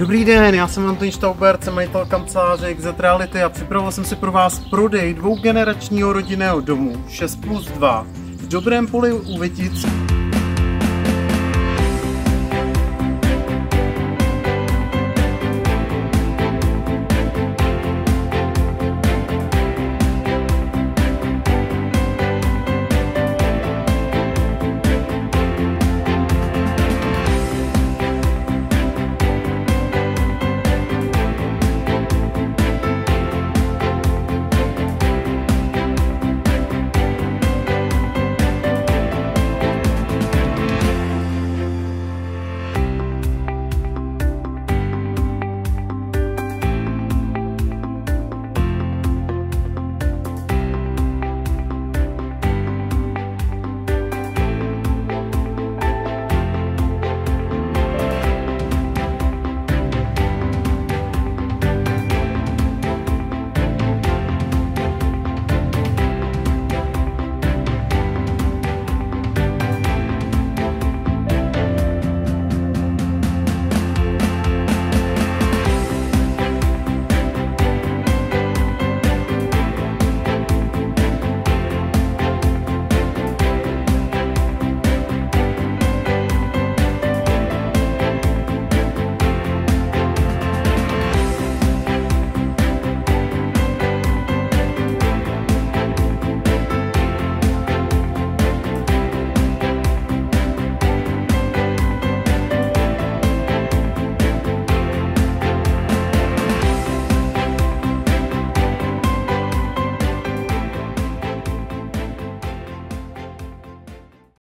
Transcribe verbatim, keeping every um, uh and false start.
Dobrý den, já jsem Antonín Štauber, jsem majitel kanceláře X Z Reality a připravil jsem si pro vás prodej dvougeneračního rodinného domu šest plus dva v Dobrém Poli u Vytic.